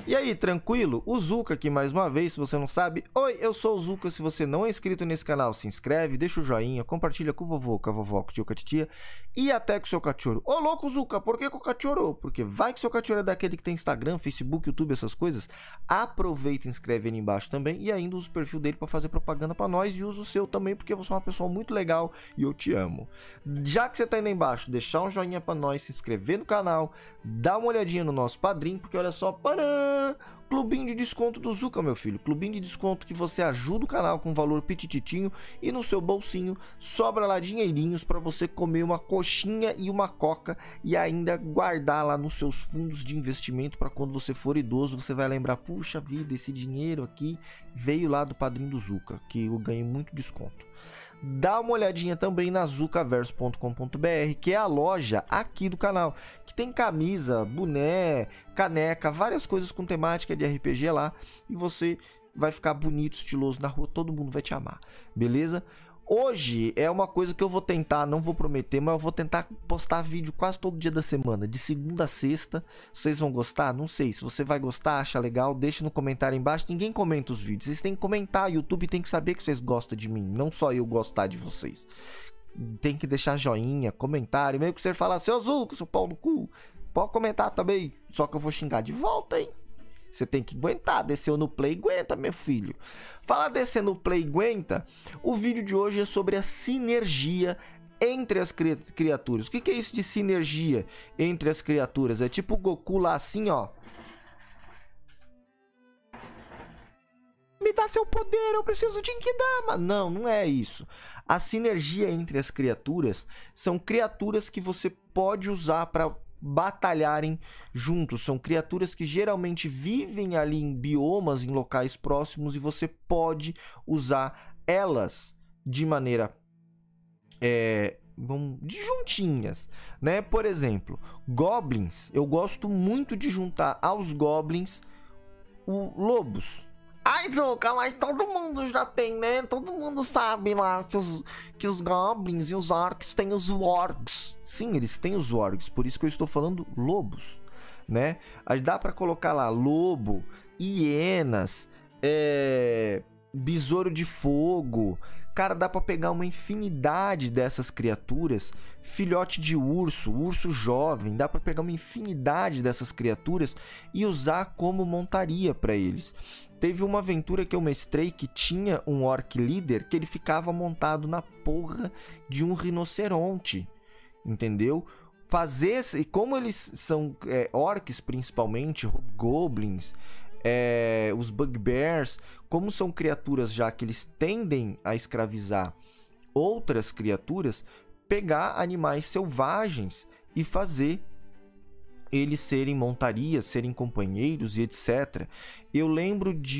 E aí, tranquilo? O Zuka aqui mais uma vez, se você não sabe. Oi, eu sou o Zuka, se você não é inscrito nesse canal, se inscreve, deixa o joinha, compartilha com o vovô, com a vovó, com o tio, com a titia e até com o seu cachorro. Ô louco, Zuka, por que com o cachorro? Porque vai que seu cachorro é daquele que tem Instagram, Facebook, YouTube, essas coisas. Aproveita e inscreve ali embaixo também e ainda usa o perfil dele para fazer propaganda para nós e usa o seu também, porque você é uma pessoa muito legal e eu te amo. Já que você tá indo aí embaixo, deixar um joinha para nós, se inscrever no canal, dá uma olhadinha no nosso padrinho, porque olha só, clubinho de desconto do Zuka, meu filho. Clubinho de desconto que você ajuda o canal com um valor pitititinho e no seu bolsinho sobra lá dinheirinhos para você comer uma coxinha e uma coca e ainda guardar lá nos seus fundos de investimento para quando você for idoso, você vai lembrar, puxa vida, esse dinheiro aqui veio lá do padrinho do Zuka, que eu ganhei muito desconto. Dá uma olhadinha também na zucaverso.com.br, que é a loja aqui do canal, que tem camisa, boné, caneca, várias coisas com temática de RPG lá, e você vai ficar bonito, estiloso na rua, todo mundo vai te amar, beleza? Hoje é uma coisa que eu vou tentar, não vou prometer, mas eu vou tentar postar vídeo quase todo dia da semana, de segunda a sexta. Vocês vão gostar? Não sei. Se você vai gostar, acha legal, deixa no comentário aí embaixo. Ninguém comenta os vídeos, vocês têm que comentar. O YouTube tem que saber que vocês gostam de mim, não só eu gostar de vocês. Tem que deixar joinha, comentário, meio que você fala, seu Zuka, seu pau no cu. Pode comentar também, só que eu vou xingar de volta, hein? Você tem que aguentar, desceu no play, aguenta, meu filho. Fala descer no play, aguenta. O vídeo de hoje é sobre a sinergia entre as criaturas. O que é isso de sinergia entre as criaturas? É tipo o Goku lá assim, ó. Me dá seu poder, eu preciso de Genkidama. Não, não é isso. A sinergia entre as criaturas são criaturas que você pode usar para batalharem juntos. São criaturas que geralmente vivem ali em biomas, em locais próximos, e você pode usar elas de maneira de juntinhas, né? Por exemplo, goblins, eu gosto muito de juntar aos goblins lobos. Ai, Zuka, mas todo mundo já tem, né? Todo mundo sabe lá que os goblins e os orcs têm os wargs. Sim, eles têm os wargs, por isso que eu estou falando lobos, né? Dá para colocar lá lobo, hienas, besouro de fogo. Cara, dá para pegar uma infinidade dessas criaturas, filhote de urso, urso jovem, dá para pegar uma infinidade dessas criaturas e usar como montaria para eles. Teve uma aventura que eu mestrei que tinha um orc líder que ele ficava montado na porra de um rinoceronte, entendeu? E como eles são orcs principalmente, goblins, os bugbears, como são criaturas já que eles tendem a escravizar outras criaturas, pegar animais selvagens e fazer eles serem montarias, serem companheiros e etc. Eu lembro de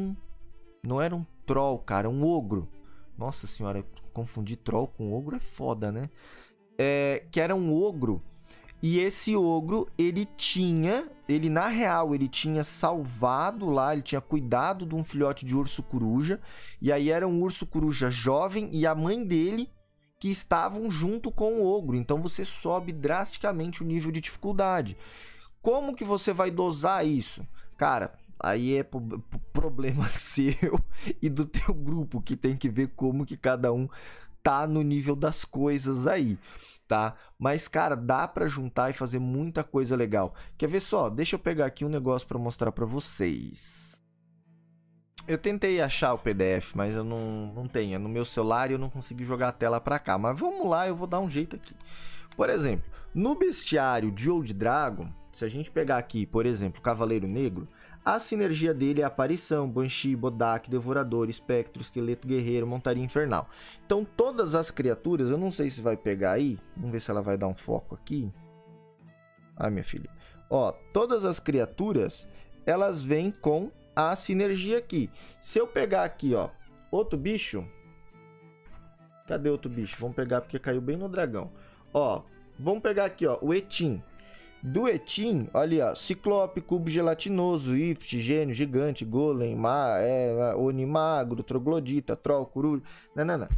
não era um troll, cara, um ogro. Nossa senhora, confundir troll com ogro é foda, né? Que era um ogro. E esse ogro, ele na real, ele tinha salvado lá, ele tinha cuidado de um filhote de urso coruja. E aí era um urso coruja jovem e a mãe dele que estavam junto com o ogro. Então você sobe drasticamente o nível de dificuldade. Como que você vai dosar isso? Cara, aí é problema seu e do teu grupo, que tem que ver como que cada um tá no nível das coisas aí, tá? Mas, cara, dá pra juntar e fazer muita coisa legal. Quer ver só? Deixa eu pegar aqui um negócio pra mostrar pra vocês. Eu tentei achar o PDF, mas eu não tenho. No meu celular eu não consegui jogar a tela pra cá. Mas vamos lá, eu vou dar um jeito aqui. Por exemplo, no bestiário de Old Dragon, se a gente pegar aqui, por exemplo, Cavaleiro Negro, a sinergia dele é Aparição, Banshee, Bodak, Devorador, Espectro, Esqueleto, Guerreiro, Montaria Infernal. Então todas as criaturas, eu não sei se vai pegar aí, vamos ver se ela vai dar um foco aqui. Ai, minha filha. Ó, todas as criaturas, elas vêm com a sinergia aqui. Se eu pegar aqui, ó, outro bicho. Cadê outro bicho? Vamos pegar porque caiu bem no dragão. Ó, vamos pegar aqui, ó, o Etim. Do Etim, olha, ó, Ciclope, Cubo Gelatinoso, Ift, Gênio, Gigante, Golem, Oni Magro, Troglodita, Troll, Coruja, nanana.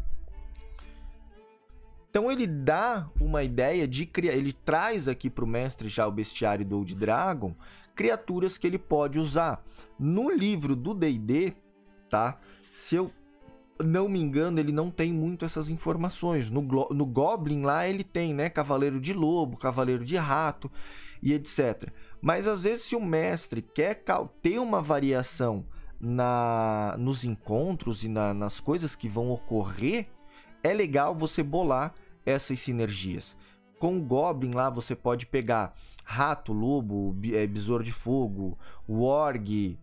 Então ele dá uma ideia de criar, ele traz aqui para o mestre já o bestiário do Old Dragon criaturas que ele pode usar. No livro do D&D, tá? Se eu não me engano, ele não tem muito essas informações. No Goblin lá ele tem, né? Cavaleiro de Lobo, Cavaleiro de Rato e etc. Mas às vezes se o mestre quer ter uma variação nos encontros e nas coisas que vão ocorrer, é legal você bolar essas sinergias. Com o Goblin lá você pode pegar Rato, Lobo, Besouro de Fogo, Warg,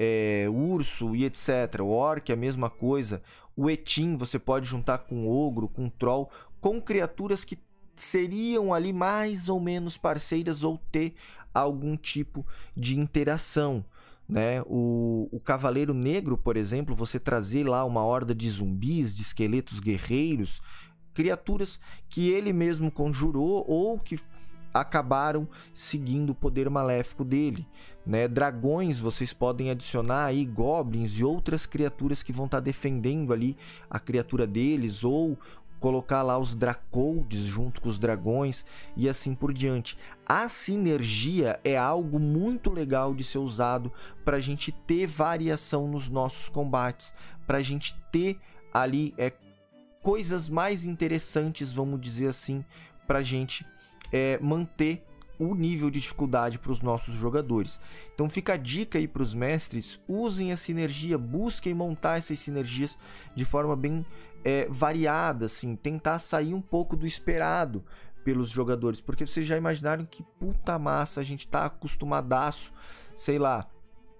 Urso e etc. O Orc é a mesma coisa. O Etim você pode juntar com Ogro, com Troll, com criaturas que seriam ali mais ou menos parceiras ou ter algum tipo de interação, né? O Cavaleiro Negro, por exemplo, você trazer lá uma horda de zumbis, de esqueletos guerreiros, criaturas que ele mesmo conjurou ou que acabaram seguindo o poder maléfico dele, né? Dragões, vocês podem adicionar aí goblins e outras criaturas que vão estar defendendo ali a criatura deles, ou colocar lá os Dracolds junto com os dragões e assim por diante. A sinergia é algo muito legal de ser usado para a gente ter variação nos nossos combates, para a gente ter ali coisas mais interessantes, vamos dizer assim, para a gente manter o nível de dificuldade para os nossos jogadores. Então fica a dica aí para os mestres: usem a sinergia, busquem montar essas sinergias de forma bem variada, assim, tentar sair um pouco do esperado pelos jogadores, porque vocês já imaginaram que puta massa, a gente tá acostumadaço, sei lá,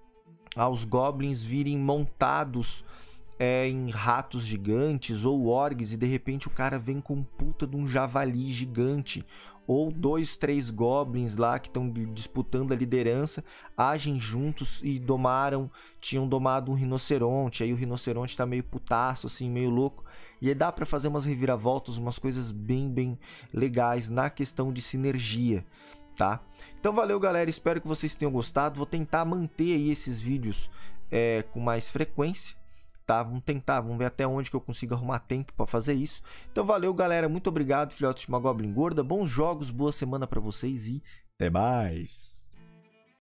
aos goblins virem montados em ratos gigantes ou orgs, e de repente o cara vem com um puta de um javali gigante, ou 2, 3 goblins lá que estão disputando a liderança, agem juntos e tinham domado um rinoceronte. Aí o rinoceronte tá meio putaço, assim, meio louco, e aí dá para fazer umas reviravoltas, umas coisas bem legais na questão de sinergia, tá? Então valeu, galera, espero que vocês tenham gostado. Vou tentar manter aí esses vídeos com mais frequência, tá? Vamos ver até onde que eu consigo arrumar tempo para fazer isso. Então valeu, galera, muito obrigado, filhotes de uma Goblin Gorda, bons jogos, boa semana para vocês e até mais!